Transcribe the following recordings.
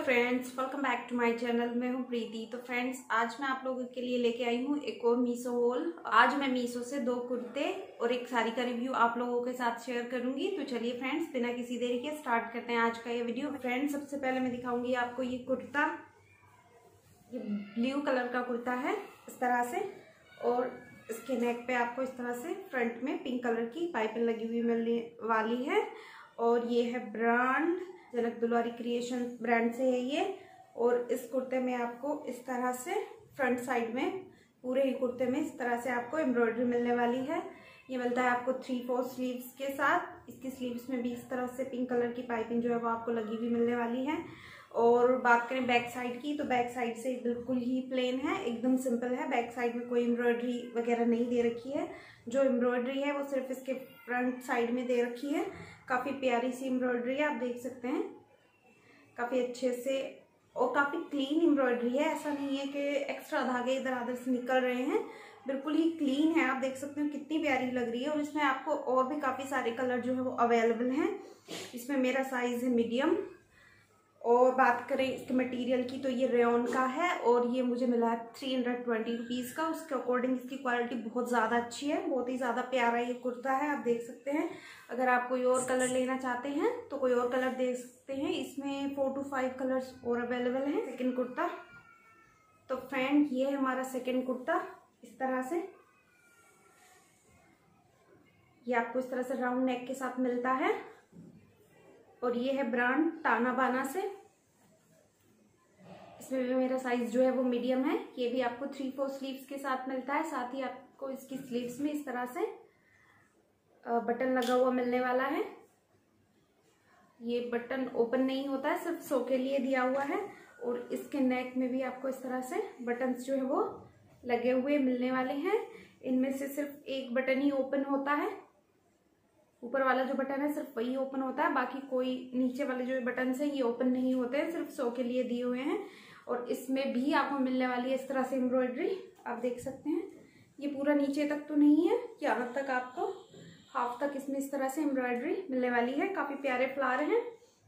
Friends, welcome back to my channel. मैं हूं प्रीति। तो फ्रेंड्स, आज मैं आप लोगों के लिए लेके आई हूं एक और मीशो हॉल। आज मैं मीशो से 2 कुर्ते और एक साड़ी का रिव्यू आप लोगों के साथ शेयर करूंगी। तो चलिए फ्रेंड्स, बिना किसी देरी के स्टार्ट करते हैं आज का ये वीडियो। फ्रेंड्स, सबसे पहले मैं दिखाऊंगी आपको ये कुर्ता। ये ब्लू कलर का कुर्ता है इस तरह से, और इसके नेक पे आपको इस तरह से फ्रंट में पिंक कलर की पाइपिंग लगी हुई मिलने वाली है। और ये है brand Janak Dulari creation brand से है ये। और इस कुर्ते में आपको इस तरह से फ्रंट साइड में पूरे ही कुर्ते में इस तरह से आपको एम्ब्रॉयडरी मिलने वाली है। ये मिलता है आपको 3/4 स्लीव्स के साथ। इसकी स्लीव्स में भी इस तरह से पिंक कलर की पाइपिंग जो है वो आपको लगी हुई मिलने वाली है। और बात करें बैक साइड की, तो बैक साइड से बिल्कुल ही प्लेन है, एकदम सिंपल है। बैक साइड में कोई एम्ब्रॉयडरी वगैरह नहीं दे रखी है। जो एम्ब्रॉयडरी है वो सिर्फ इसके फ्रंट साइड में दे रखी है। काफ़ी प्यारी सी एम्ब्रॉयडरी है, आप देख सकते हैं, काफ़ी अच्छे से और काफ़ी क्लीन एम्ब्रॉयडरी है। ऐसा नहीं है कि एक्स्ट्रा धागे इधर उधर से निकल रहे हैं, बिल्कुल ही क्लीन है। आप देख सकते हो कितनी प्यारी लग रही है। और इसमें आपको और भी काफ़ी सारे कलर जो है वो अवेलेबल हैं। इसमें मेरा साइज़ है मीडियम। और बात करें इसके मटेरियल की, तो ये रेयॉन का है और ये मुझे मिला है 320 रुपीज़ का। उसके अकॉर्डिंग इसकी क्वालिटी बहुत ज़्यादा अच्छी है, बहुत ही ज़्यादा प्यारा ये कुर्ता है, आप देख सकते हैं। अगर आप कोई और कलर लेना चाहते हैं तो कोई और कलर देख सकते हैं। इसमें 4 to 5 कलर्स और अवेलेबल हैं। सेकेंड कुर्ता, तो फ्रेंड ये है हमारा सेकेंड कुर्ता। इस तरह से ये आपको इस तरह से राउंड नेक के साथ मिलता है। और ये है ब्रांड ताना बाना से। इसमें भी मेरा साइज जो है वो मीडियम है। ये भी आपको 3/4 स्लीव्स के साथ मिलता है। साथ ही आपको इसकी स्लीव्स में इस तरह से बटन लगा हुआ मिलने वाला है। ये बटन ओपन नहीं होता है, सिर्फ शो के लिए दिया हुआ है। और इसके नेक में भी आपको इस तरह से बटन्स जो है वो लगे हुए मिलने वाले हैं। इनमें से सिर्फ एक बटन ही ओपन होता है, ऊपर वाला जो बटन है सिर्फ वही ओपन होता है। बाकी कोई नीचे वाले जो बटन है ये ओपन नहीं होते हैं, सिर्फ शो के लिए दिए हुए हैं। और इसमें भी आपको मिलने वाली है इस तरह से एम्ब्रॉयडरी, आप देख सकते हैं। ये पूरा नीचे तक तो नहीं है, यहाँ तक आपको हाफ तक इसमें इस तरह से एम्ब्रॉयडरी मिलने वाली है। काफ़ी प्यारे फ्लावर हैं,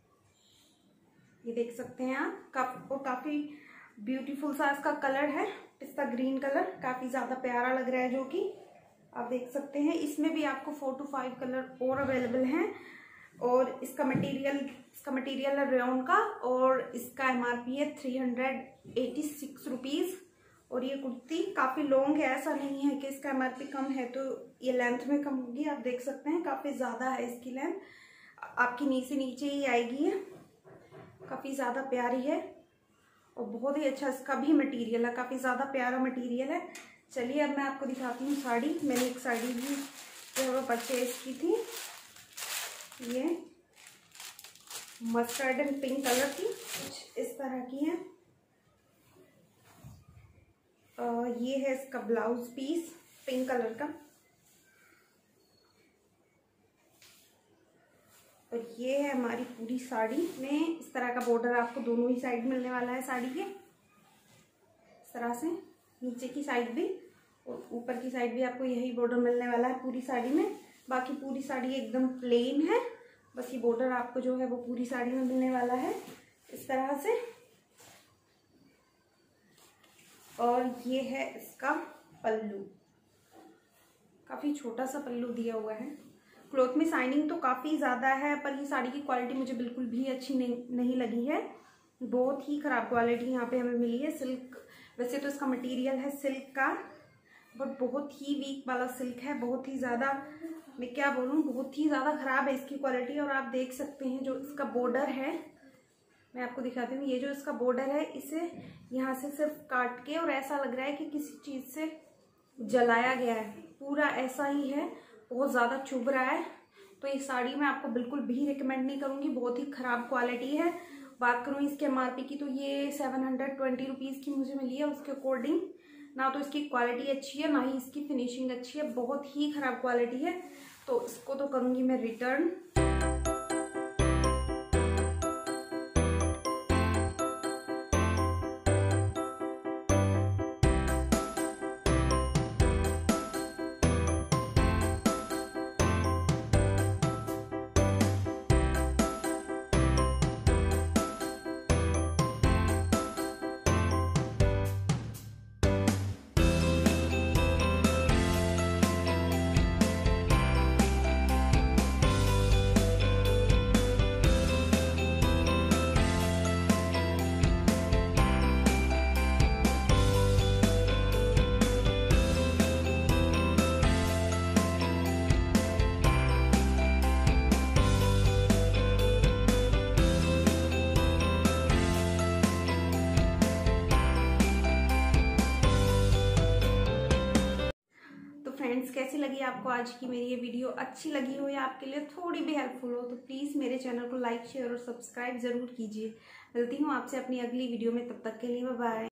ये देख सकते हैं आप। और काफ़ी ब्यूटीफुल सा इसका कलर है, पिस्ता ग्रीन कलर, काफ़ी ज़्यादा प्यारा लग रहा है, जो कि आप देख सकते हैं। इसमें भी आपको 4 to 5 कलर और अवेलेबल हैं। और इसका मटेरियल है रेयॉन का और इसका MRP है 386 रुपीज़। और ये कुर्ती काफ़ी लॉन्ग है, ऐसा नहीं है कि इसका MRP कम है तो ये लेंथ में कम होगी। आप देख सकते हैं काफ़ी ज़्यादा है इसकी लेंथ, आपकी नी से नीचे ही आएगी है। काफ़ी ज़्यादा प्यारी है और बहुत ही अच्छा इसका भी मटेरियल है, काफ़ी ज़्यादा प्यारा मटेरियल है। चलिए अब मैं आपको दिखाती हूँ साड़ी। मैंने एक साड़ी भी जो है वो परचेज की थी, ये मस्टर्ड एंड पिंक कलर की, कुछ इस तरह की है। ये है इसका ब्लाउज पीस पिंक कलर का। और ये है हमारी पूरी साड़ी में इस तरह का बॉर्डर आपको दोनों ही साइड मिलने वाला है साड़ी के, इस तरह से। नीचे की साइड भी और ऊपर की साइड भी आपको यही बॉर्डर मिलने वाला है पूरी साड़ी में। बाकी पूरी साड़ी एकदम प्लेन है, बस ये बॉर्डर आपको जो है वो पूरी साड़ी में मिलने वाला है इस तरह से। और ये है इसका पल्लू, काफ़ी छोटा सा पल्लू दिया हुआ है। क्लॉथ में शाइनिंग तो काफ़ी ज़्यादा है, पर ये साड़ी की क्वालिटी मुझे बिल्कुल भी अच्छी नहीं लगी है। बहुत ही ख़राब क्वालिटी यहाँ पे हमें मिली है। सिल्क, वैसे तो इसका मटेरियल है सिल्क का, बट बहुत ही वीक वाला सिल्क है, बहुत ही ज़्यादा, मैं क्या बोलूँ, बहुत ही ज़्यादा ख़राब है इसकी क्वालिटी। और आप देख सकते हैं जो इसका बॉर्डर है, मैं आपको दिखाती हूँ। ये जो इसका बॉर्डर है, इसे यहाँ से सिर्फ काट के, और ऐसा लग रहा है कि किसी चीज़ से जलाया गया है, पूरा ऐसा ही है, बहुत ज़्यादा चुभ रहा है। तो ये साड़ी मैं आपको बिल्कुल भी रिकमेंड नहीं करूँगी, बहुत ही ख़राब क्वालिटी है। बात करूँ इसके MRP की, तो ये 720 रुपीज़ की मुझे मिली है। उसके अकॉर्डिंग ना तो इसकी क्वालिटी अच्छी है, ना ही इसकी फिनिशिंग अच्छी है, बहुत ही ख़राब क्वालिटी है। तो इसको तो करूँगी मैं रिटर्न। फ्रेंड्स, कैसी लगी आपको आज की मेरी ये वीडियो? अच्छी लगी हो या आपके लिए थोड़ी भी हेल्पफुल हो तो प्लीज़ मेरे चैनल को लाइक, शेयर और सब्सक्राइब ज़रूर कीजिए। मिलती हूँ आपसे अपनी अगली वीडियो में, तब तक के लिए बाय बाय।